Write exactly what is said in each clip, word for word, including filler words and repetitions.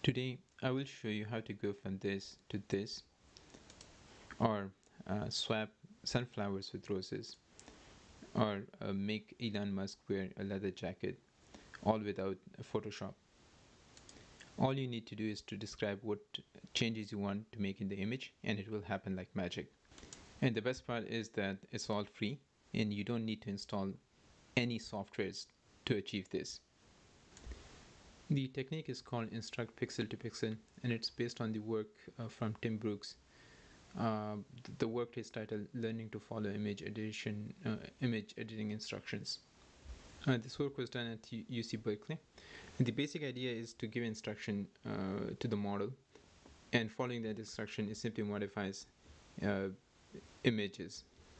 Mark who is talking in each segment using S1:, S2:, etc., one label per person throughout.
S1: Today I will show you how to go from this to this, or uh, swap sunflowers with roses, or uh, make Elon Musk wear a leather jacket, all without Photoshop. All you need to do is to describe what changes you want to make in the image, and it will happen like magic. And the best part is that it's all free and you don't need to install any softwares to achieve this. The technique is called instruct pixel to pixel, and it's based on the work uh, from Tim Brooks. Uh, the work is titled "Learning to Follow Image Edition, uh, Image Editing Instructions." Uh, this work was done at U C Berkeley. And the basic idea is to give instruction uh, to the model, and following that instruction, it simply modifies uh, images.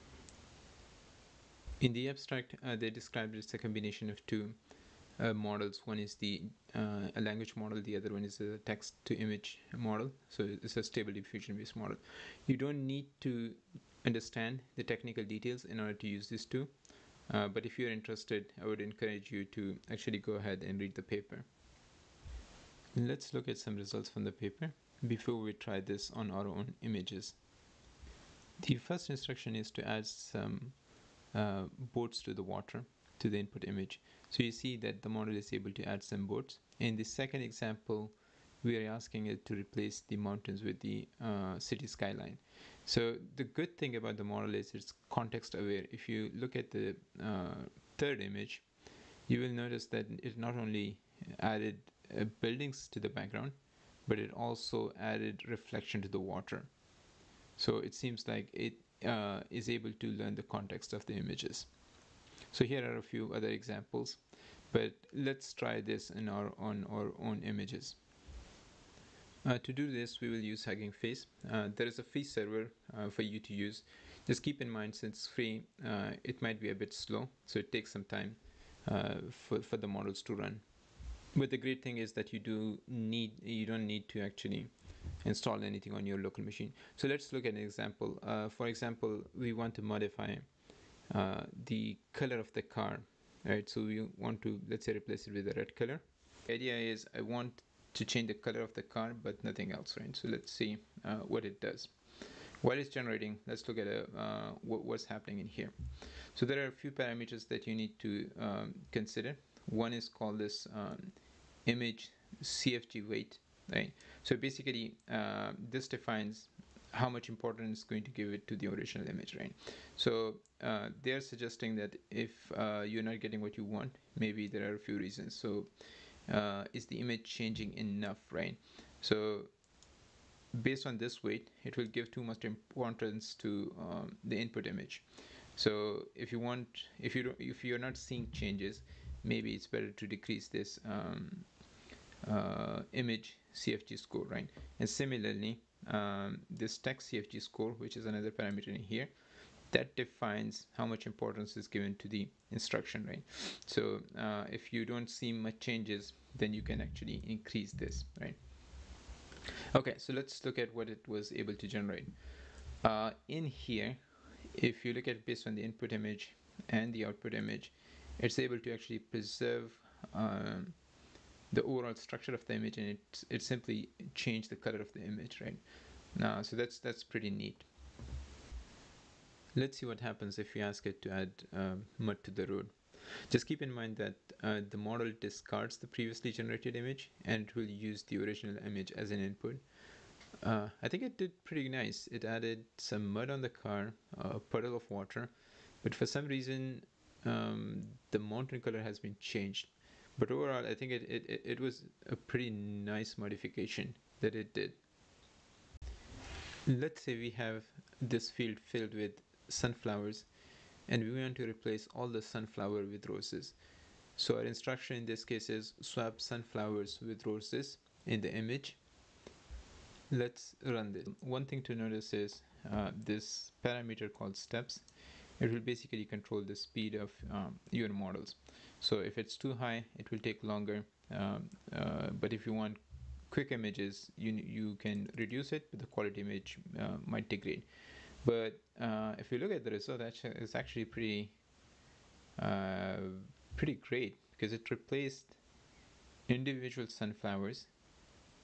S1: In the abstract, uh, they described it as a combination of two Uh, models. One is the uh, a language model, the other one is a text to image model. So it's a stable diffusion based model. You don't need to understand the technical details in order to use these two, uh, but if you're interested, I would encourage you to actually go ahead and read the paper. Let's look at some results from the paper before we try this on our own images. The first instruction is to add some uh, boats to the water to the input image. So you see that the model is able to add some boats. In the second example, we are asking it to replace the mountains with the uh, city skyline. So the good thing about the model is it's context aware. If you look at the uh, third image, you will notice that it not only added uh, buildings to the background, but it also added reflection to the water. So it seems like it uh, is able to learn the context of the images. So here are a few other examples, but let's try this in our on our own images. Uh, to do this, we will use Hugging Face. Uh, there is a free server uh, for you to use. Just keep in mind, since it's free, uh, it might be a bit slow, so it takes some time uh, for, for the models to run. But the great thing is that you do need you don't need to actually install anything on your local machine. So let's look at an example. Uh, for example, we want to modify Uh, the color of the car, right? So we want to, let's say, replace it with a red color. The idea is I want to change the color of the car, but nothing else, right? So let's see uh, what it does. While it's generating, let's look at a, uh, what, what's happening in here. So there are a few parameters that you need to um, consider. One is called this um, image C F G weight, right? So basically, uh, this defines how much importance is going to give it to the original image, right? So uh, they're suggesting that if uh, you're not getting what you want, maybe there are a few reasons. So uh, is the image changing enough, right? So based on this weight, it will give too much importance to um, the input image. So if you want, if you don't, if you're not seeing changes, maybe it's better to decrease this um, uh, image C F G score, right? And similarly, um, this text C F G score, which is another parameter in here, that defines how much importance is given to the instruction, right? So uh, if you don't see much changes, then you can actually increase this, right? Okay, so let's look at what it was able to generate. Uh, in here, if you look at it based on the input image and the output image, it's able to actually preserve um, the overall structure of the image, and it it simply changed the color of the image, right? Now, so that's that's pretty neat. Let's see what happens if you ask it to add um, mud to the road. Just keep in mind that uh, the model discards the previously generated image, and it will use the original image as an input. Uh, I think it did pretty nice. It added some mud on the car, a puddle of water, but for some reason um, the mountain color has been changed. But overall, I think it, it, it was a pretty nice modification that it did. Let's say we have this field filled with sunflowers, and we want to replace all the sunflower with roses. So our instruction in this case is swap sunflowers with roses in the image. Let's run this. One thing to notice is uh, this parameter called steps. It will basically control the speed of um, your models. So if it's too high, it will take longer. Um, uh, but if you want quick images, you you can reduce it, but the quality image uh, might degrade. But uh, if you look at the result, it's actually pretty uh, pretty great, because it replaced individual sunflowers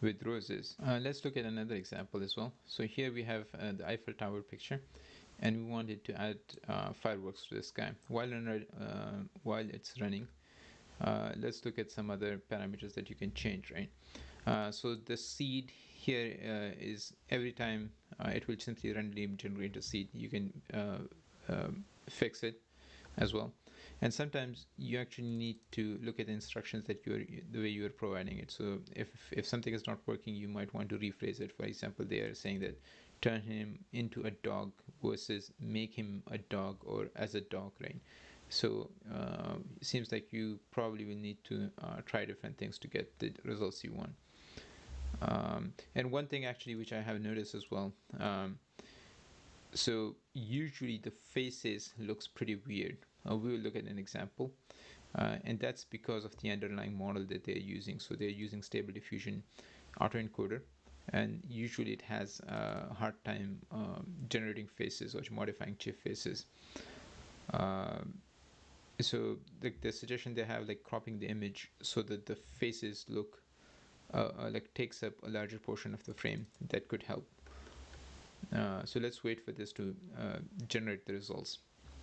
S1: with roses. Uh, let's look at another example as well. So here we have uh, the Eiffel Tower picture, and we wanted to add uh, fireworks to the sky while in, uh, while it's running. Uh, let's look at some other parameters that you can change, right? Uh, so the seed here uh, is every time uh, it will simply randomly generate a seed. You can uh, uh, fix it as well, and sometimes you actually need to look at the instructions that you're the way you are providing it. So if if something is not working, you might want to rephrase it. For example, they are saying that turn him into a dog versus make him a dog or as a dog, right? So uh, it seems like you probably will need to uh, try different things to get the results you want. Um, and one thing actually which I have noticed as well, um, so usually the faces looks pretty weird. Uh, we will look at an example, uh, and that's because of the underlying model that they're using. So they're using Stable Diffusion autoencoder, and usually it has a hard time um, generating faces or modifying chip faces. Um, so the, the suggestion they have, like cropping the image so that the faces look uh, uh, like takes up a larger portion of the frame, that could help. Uh, so let's wait for this to uh, generate the results.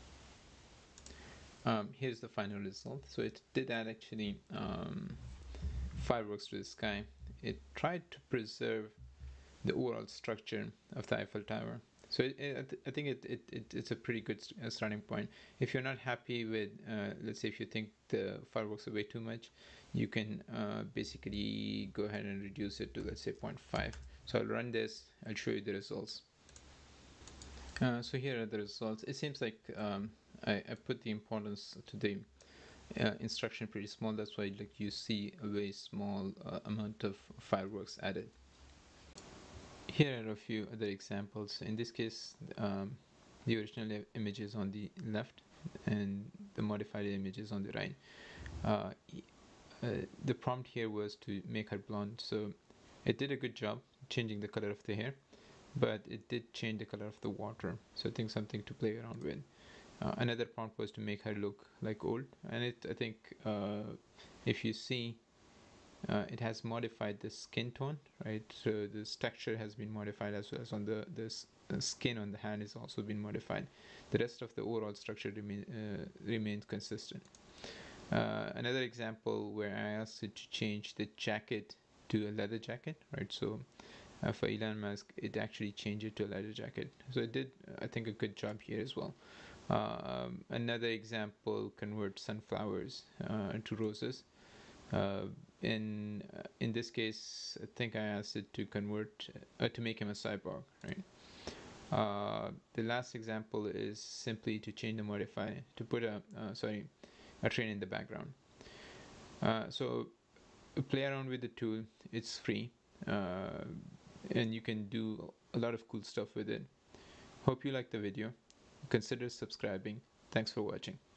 S1: Um, here's the final result. So it did add actually um, fireworks to the sky. It tried to preserve the overall structure of the Eiffel Tower. So it, it, I think it, it, it, it's a pretty good starting point. If you're not happy with, uh, let's say if you think the fireworks are way too much, you can uh, basically go ahead and reduce it to, let's say, zero point five. So I'll run this, I'll show you the results. Uh, so here are the results. It seems like um, I, I put the importance to the uh, instruction pretty small. That's why like you see a very small uh, amount of fireworks added. Here are a few other examples. In this case, um, the original image is on the left and the modified image is on the right. Uh, uh, the prompt here was to make her blonde, so it did a good job changing the color of the hair, but it did change the color of the water, so I think something to play around with. Uh, another prompt was to make her look like old, and it I think uh, if you see, uh, it has modified the skin tone, right? So this texture has been modified, as well as on the this the skin on the hand is also been modified. The rest of the overall structure remain, uh, remains consistent. Uh, another example where I asked it to change the jacket to a leather jacket, right? So uh, for Elon Musk, it actually changed it to a leather jacket. So it did, I think, a good job here as well. Um, another example, convert sunflowers uh, to roses. Uh, in uh, in this case, I think I asked it to convert uh, to make him a cyborg, right? Uh, the last example is simply to change the modify to put a uh, sorry a train in the background. Uh, so play around with the tool. It's free, uh, and you can do a lot of cool stuff with it. Hope you liked the video. Consider subscribing. Thanks for watching.